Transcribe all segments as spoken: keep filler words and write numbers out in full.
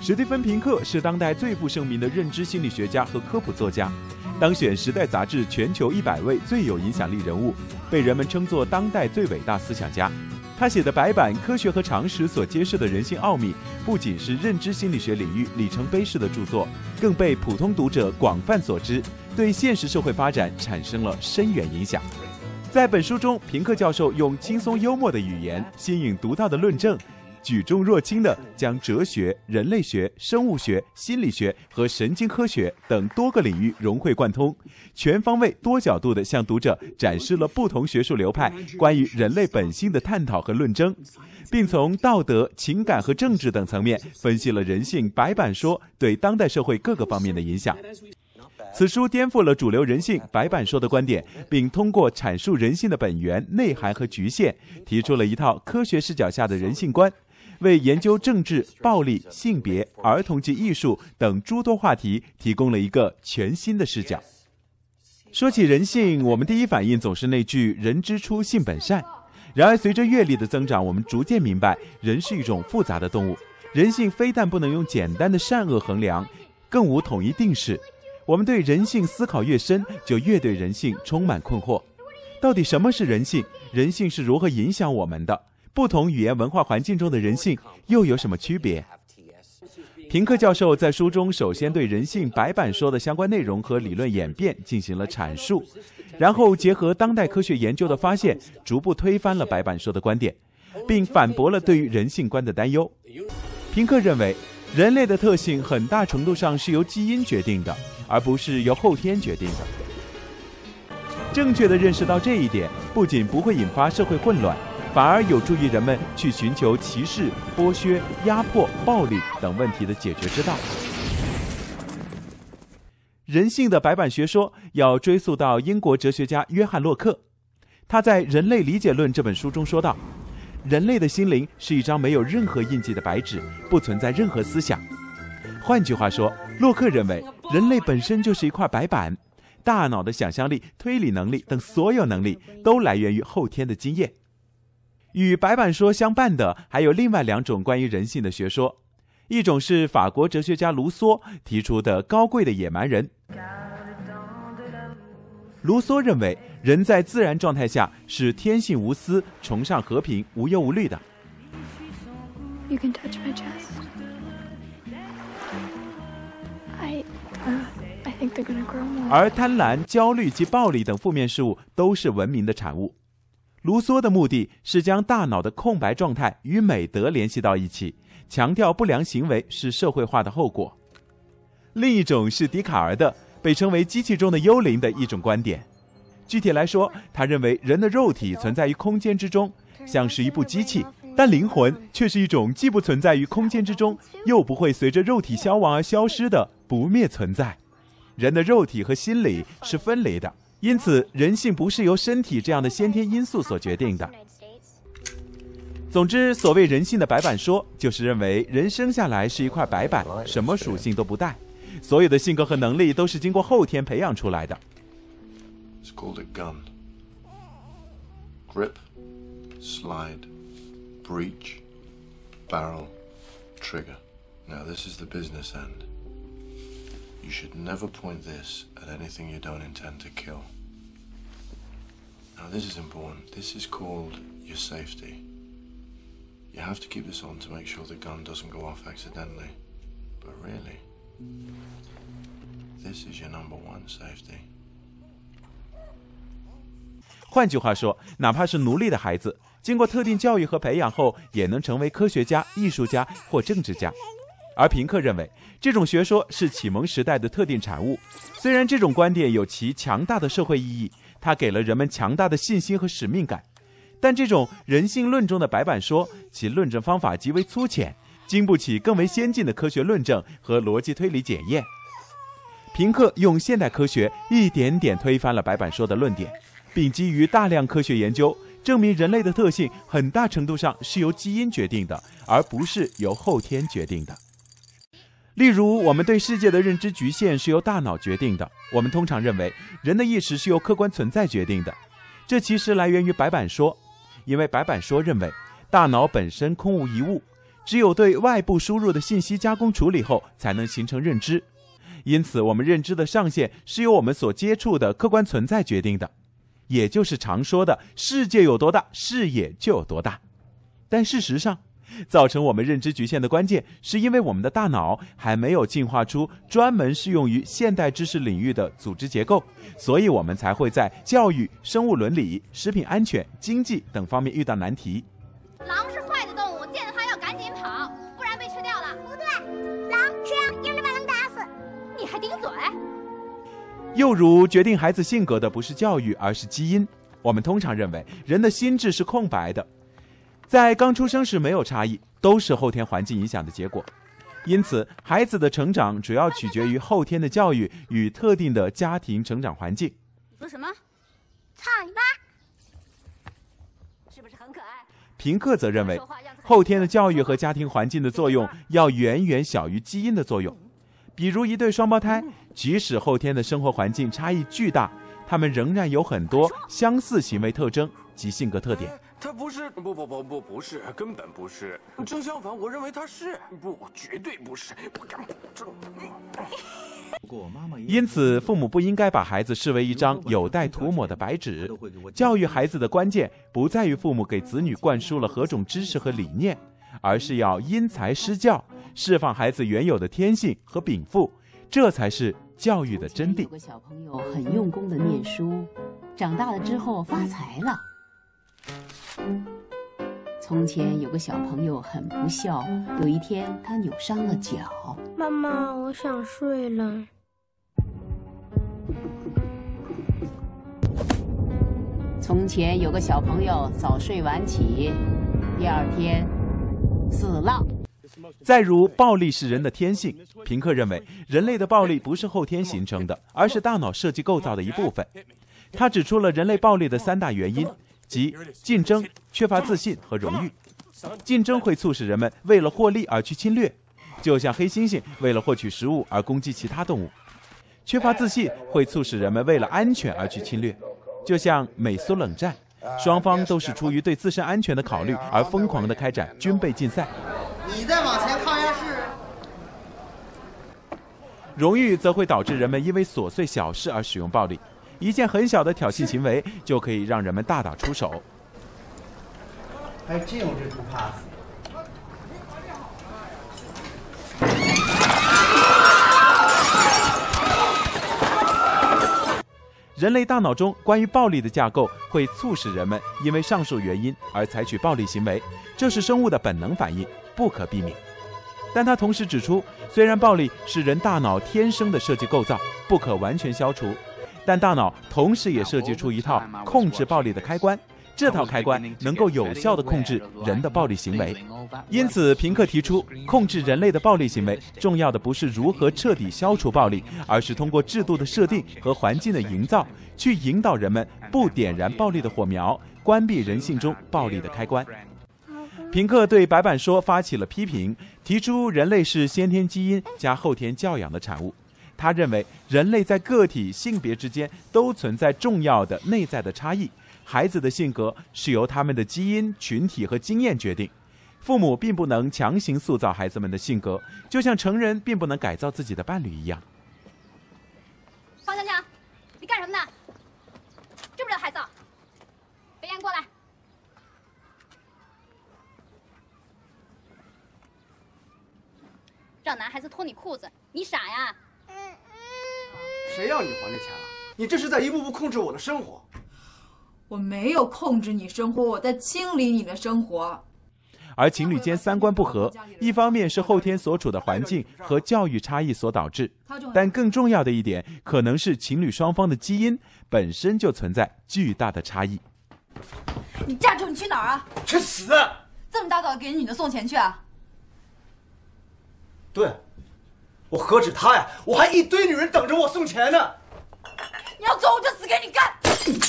史蒂芬·平克是当代最负盛名的认知心理学家和科普作家，当选《时代》杂志全球一百位最有影响力人物，被人们称作当代最伟大思想家。他写的白板《科学和常识所揭示的人性奥秘》不仅是认知心理学领域里程碑式的著作，更被普通读者广泛所知，对现实社会发展产生了深远影响。在本书中，平克教授用轻松幽默的语言，新颖独到的论证，举重若轻地将哲学、人类学、生物学、心理学和神经科学等多个领域融会贯通，全方位多角度地向读者展示了不同学术流派关于人类本性的探讨和论争，并从道德、情感和政治等层面分析了人性白板说对当代社会各个方面的影响。此书颠覆了主流人性白板说的观点，并通过阐述人性的本源、内涵和局限，提出了一套科学视角下的人性观，为研究政治、暴力、性别、儿童及艺术等诸多话题提供了一个全新的视角。说起人性，我们第一反应总是那句人之初性本善。然而随着阅历的增长，我们逐渐明白，人是一种复杂的动物，人性非但不能用简单的善恶衡量，更无统一定式。我们对人性思考越深，就越对人性充满困惑。到底什么是人性？人性是如何影响我们的？不同语言文化环境中的人性又有什么区别？平克教授在书中首先对人性白板说的相关内容和理论演变进行了阐述，然后结合当代科学研究的发现，逐步推翻了白板说的观点，并反驳了对于人性观的担忧。平克认为，人类的特性很大程度上是由基因决定的，而不是由后天决定的。正确地认识到这一点，不仅不会引发社会混乱，反而有助于人们去寻求歧视、剥削、压迫、暴力等问题的解决之道。人性的白板学说要追溯到英国哲学家约翰洛克，他在《人类理解论》这本书中说道，人类的心灵是一张没有任何印记的白纸，不存在任何思想。换句话说，洛克认为人类本身就是一块白板，大脑的想象力、推理能力等所有能力都来源于后天的经验。与白板说相伴的还有另外两种关于人性的学说，一种是法国哲学家卢梭提出的高贵的野蛮人。卢梭认为，人在自然状态下是天性无私、崇尚和平、无忧无虑的。 You can touch my chest. I, uh, I think they're gonna grow more. 而贪婪、焦虑及暴力等负面事物都是文明的产物。卢梭的目的是将大脑的空白状态与美德联系到一起，强调不良行为是社会化的后果。另一种是笛卡尔的，被称为机器中的幽灵的一种观点。具体来说，他认为人的肉体存在于空间之中，像是一部机器，但灵魂却是一种既不存在于空间之中，又不会随着肉体消亡而消失的不灭存在。人的肉体和心理是分离的，因此人性不是由身体这样的先天因素所决定的。总之，所谓人性的白板说，就是认为人生下来是一块白板，什么属性都不带，所有的性格和能力都是经过后天培养出来的。 It's called a gun. Grip, slide, breech, barrel, trigger. Now this is the business end. You should never point this at anything you don't intend to kill. Now this is important. This is called your safety. You have to keep this on to make sure the gun doesn't go off accidentally. But really, this is your number one safety. 换句话说，哪怕是奴隶的孩子，经过特定教育和培养后，也能成为科学家、艺术家或政治家。而平克认为，这种学说是启蒙时代的特定产物。虽然这种观点有其强大的社会意义，它给了人们强大的信心和使命感，但这种人性论中的白板说，其论证方法极为粗浅，经不起更为先进的科学论证和逻辑推理检验。平克用现代科学一点点推翻了白板说的论点，并基于大量科学研究，证明人类的特性很大程度上是由基因决定的，而不是由后天决定的。例如，我们对世界的认知局限是由大脑决定的。我们通常认为人的意识是由客观存在决定的，这其实来源于白板说。因为白板说认为大脑本身空无一物， 只有对外部输入的信息加工处理后，才能形成认知。因此，我们认知的上限是由我们所接触的客观存在决定的，也就是常说的世界有多大，视野就有多大。但事实上，造成我们认知局限的关键，是因为我们的大脑还没有进化出专门适用于现代知识领域的组织结构，所以我们才会在教育、生物伦理、食品安全、经济等方面遇到难题。 狼是坏的动物，见到它要赶紧跑，不然被吃掉了。 不对，狼吃羊硬着把狼打死。 你还顶嘴？ 又如，决定孩子性格的不是教育，而是基因。我们通常认为人的心智是空白的，在刚出生时没有差异，都是后天环境影响的结果。因此，孩子的成长主要取决于后天的教育与特定的家庭成长环境。 你说什么？ 操你妈！ 是不是很可爱？ 平克则认为，后天的教育和家庭环境的作用要远远小于基因的作用。比如一对双胞胎，即使后天的生活环境差异巨大，他们仍然有很多相似行为特征及性格特点。 他不是，不不不不不是，根本不是。正相反，我认为他是，不，绝对不是，不敢保证。 因此，父母不应该把孩子视为一张有待涂抹的白纸。教育孩子的关键不在于父母给子女灌输了何种知识和理念，而是要因材施教，释放孩子原有的天性和禀赋，这才是教育的真谛。 有个小朋友很用功的念书，长大了之后发财了。从前有个小朋友很不孝，有一天他扭伤了脚。 妈妈，我想睡了。 从前有个小朋友早睡晚起，第二天死了。 再如，暴力是人的天性。平克认为，人类的暴力不是后天形成的，而是大脑设计构造的一部分。他指出了人类暴力的三大原因，即竞争、缺乏自信和荣誉。竞争会促使人们为了获利而去侵略，就像黑猩猩为了获取食物而攻击其他动物；缺乏自信会促使人们为了安全而去侵略，就像美苏冷战，双方都是出于对自身安全的考虑而疯狂地开展军备竞赛。 你再往前靠下试。 荣誉则会导致人们因为琐碎小事而使用暴力，一件很小的挑衅行为就可以让人们大打出手。 还真有这图 pass。 人类大脑中关于暴力的架构会促使人们因为上述原因而采取暴力行为，这是生物的本能反应，不可避免。但他同时指出，虽然暴力是人大脑天生的设计构造，不可完全消除，但大脑同时也设计出一套控制暴力的开关，这套开关能够有效地控制人的暴力行为。因此，平克提出，控制人类的暴力行为，重要的不是如何彻底消除暴力，而是通过制度的设定和环境的营造，去引导人们不点燃暴力的火苗，关闭人性中暴力的开关。平克对白板说发起了批评，提出人类是先天基因加后天教养的产物。他认为，人类在个体、性别之间都存在重要的内在的差异，孩子的性格是由他们的基因、群体和经验决定。父母并不能强行塑造孩子们的性格，就像成人并不能改造自己的伴侣一样。 方强强，你干什么呢？这么热害臊！北岩过来。让男孩子脱你裤子，你傻呀？ 谁要你还这钱了？你这是在一步步控制我的生活。 我没有控制你生活，我在清理你的生活。 而情侣间三观不合，一方面是后天所处的环境和教育差异所导致，但更重要的一点，可能是情侣双方的基因本身就存在巨大的差异。 你站住！你去哪儿啊？ 去死！ 这么大早给女的送钱去啊？ 对，我何止他呀，我还一堆女人等着我送钱呢。 你要走，我就死给你干！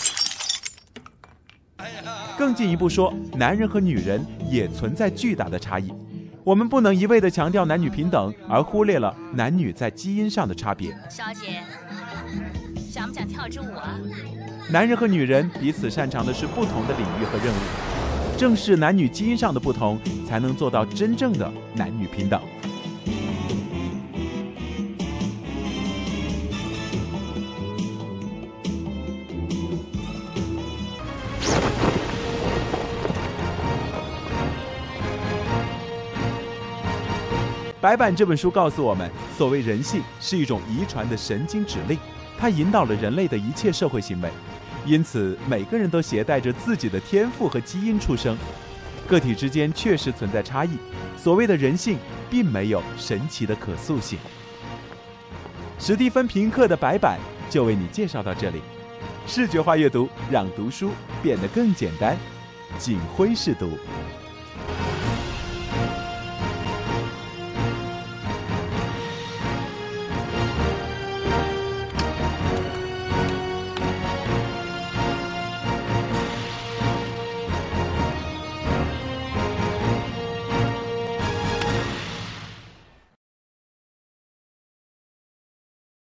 更进一步说，男人和女人也存在巨大的差异。我们不能一味地强调男女平等，而忽略了男女在基因上的差别。 小姐，想不想跳支舞啊？ 男人和女人彼此擅长的是不同的领域和任务。 正是男女基因上的不同，才能做到真正的男女平等。白板这本书告诉我们，所谓人性是一种遗传的神经指令，它引导了人类的一切社会行为。因此，每个人都携带着自己的天赋和基因出生，个体之间确实存在差异。所谓的人性，并没有神奇的可塑性。史蒂芬·平克的白板就为你介绍到这里。视觉化阅读，让读书变得更简单。锦辉试读。